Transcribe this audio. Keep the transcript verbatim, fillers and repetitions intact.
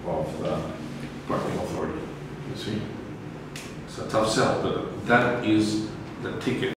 of the parking authority, you see? It's a tough sell, but that is the ticket